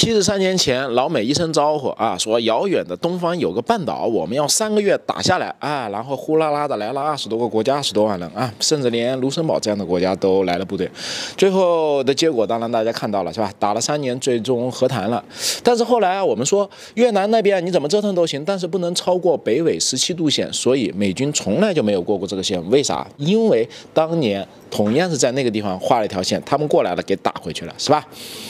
73年前，老美一声招呼啊，说遥远的东方有个半岛，我们要3个月打下来啊，然后呼啦啦的来了20多个国家，20多万人啊，甚至连卢森堡这样的国家都来了部队。最后的结果当然大家看到了是吧？打了3年，最终和谈了。但是后来啊，我们说越南那边你怎么折腾都行，但是不能超过北纬17度线，所以美军从来就没有过这个线。为啥？因为当年同样是在那个地方画了一条线，他们过来了给打回去了，是吧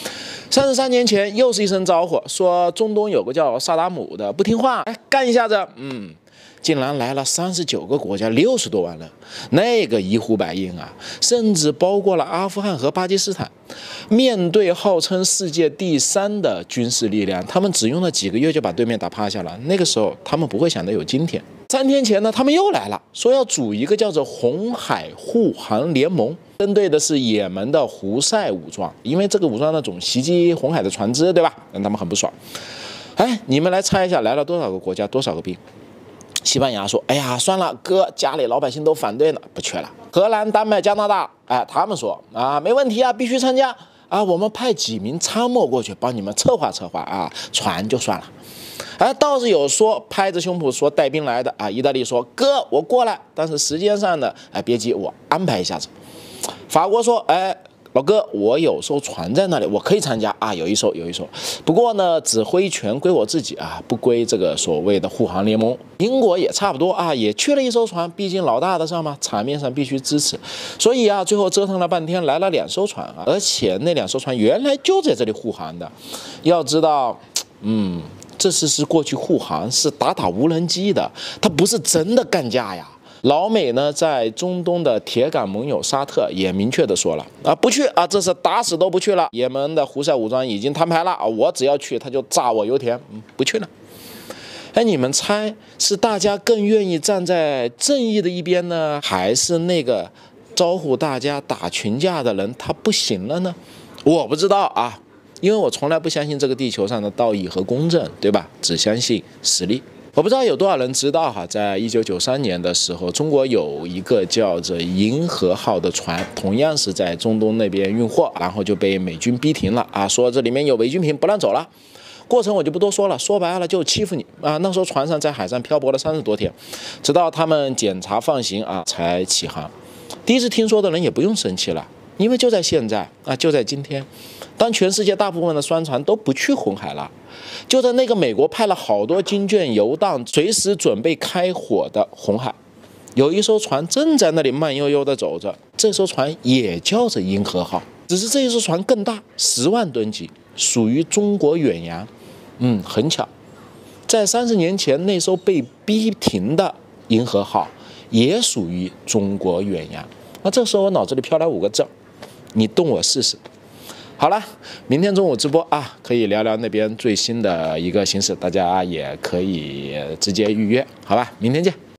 ？33年前又是一声招呼，说中东有个叫萨达姆的不听话，干一下子，竟然来了39个国家，60多万人，那个一呼百应啊，甚至包括了阿富汗和巴基斯坦。面对号称世界第3的军事力量，他们只用了几个月就把对面打趴下了。那个时候他们不会想到有今天。3天前呢，他们又来了，说要组一个叫做红海护航联盟，针对的是也门的胡塞武装，因为这个武装呢总袭击红海的船只，对吧？让他们很不爽。你们来猜一下，来了多少个国家，多少个兵？西班牙说：“哎呀，算了，哥，家里老百姓都反对呢，不去了。”荷兰、丹麦、加拿大，他们说啊，没问题啊，必须参加啊，我们派几名参谋过去帮你们策划策划啊，船就算了。倒是有说拍着胸脯说带兵来的啊，意大利说哥我过来，但是时间上呢，别急，我安排一下子。法国说，老哥，我有艘船在那里，我可以参加啊，有一艘。不过呢，指挥权归我自己啊，不归这个所谓的护航联盟。英国也差不多啊，也去了一艘船，毕竟老大的上嘛，场面上必须支持。所以啊，最后折腾了半天，来了2艘船啊，而且那2艘船原来就在这里护航的。要知道，这次是过去护航，是打无人机的，它不是真的干架呀。老美呢，在中东的铁杆盟友沙特也明确的说了啊，不去啊，这次打死都不去了。也门的胡塞武装已经摊牌了啊，我只要去，他就炸我油田，不去了。你们猜是大家更愿意站在正义的一边呢，还是那个招呼大家打群架的人他不行了呢？我不知道啊，因为我从来不相信这个地球上的道义和公正，对吧？只相信实力。我不知道有多少人知道哈，在1993年的时候，中国有一个叫做银河号的船，同样是在中东那边运货，然后就被美军逼停了啊，说这里面有违军品不让走了。过程我就不多说了，说白了就欺负你啊。那时候船上在海上漂泊了30多天，直到他们检查放行啊才起航。第一次听说的人也不用生气了，因为就在现在啊，就在今天，当全世界大部分的商船都不去红海了，就在那个美国派了好多军舰游荡，随时准备开火的红海，有一艘船正在那里慢悠悠地走着，这艘船也叫着银河号，只是这一艘船更大，10万吨级，属于中国远洋。很巧，在30年前那艘被逼停的银河号也属于中国远洋。那这时候我脑子里飘来5个字，你动我试试。好了，明天中午直播啊，可以聊聊那边最新的一个形势，大家也可以直接预约，好吧？明天见。